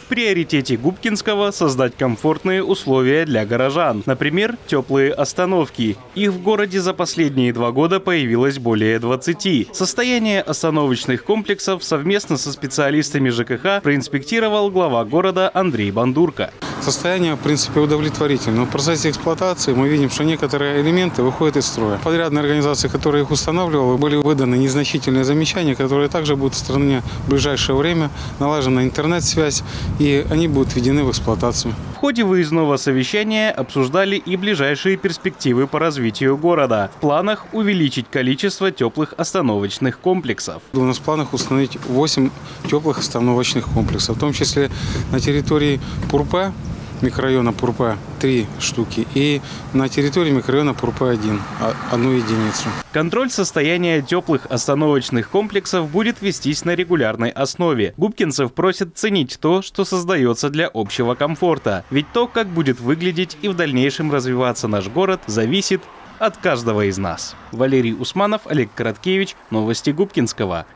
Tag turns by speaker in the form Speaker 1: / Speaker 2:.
Speaker 1: приоритете Губкинского создать комфортные условия для горожан. Например, теплые остановки. Их в городе за последние 2 года появилось более 20. Состояние остановочных комплексов совместно со специалистами ЖКХ проинспектировал глава города Андрей Бандурко.
Speaker 2: Состояние, в принципе, удовлетворительное. В процессе эксплуатации мы видим, что некоторые элементы выходят из строя. Подрядные организации, которые их устанавливали, были выданы незначительные замечания, которые также будут устранены в ближайшее время. Налажена интернет-связь, и они будут введены в эксплуатацию.
Speaker 1: В ходе выездного совещания обсуждали и ближайшие перспективы по развитию города. В планах увеличить количество теплых остановочных комплексов.
Speaker 2: У нас в планах установить 8 теплых остановочных комплексов, в том числе на территории Пурпа, микрорайона Пурпа 3 штуки, и на территории микрорайона Пурпа 1 одну единицу.
Speaker 1: Контроль состояния теплых остановочных комплексов будет вестись на регулярной основе. Губкинцев просят ценить то, что создается для общего комфорта. Ведь то, как будет выглядеть и в дальнейшем развиваться наш город, зависит от каждого из нас. Валерий Усманов, Олег Короткевич. Новости Губкинского.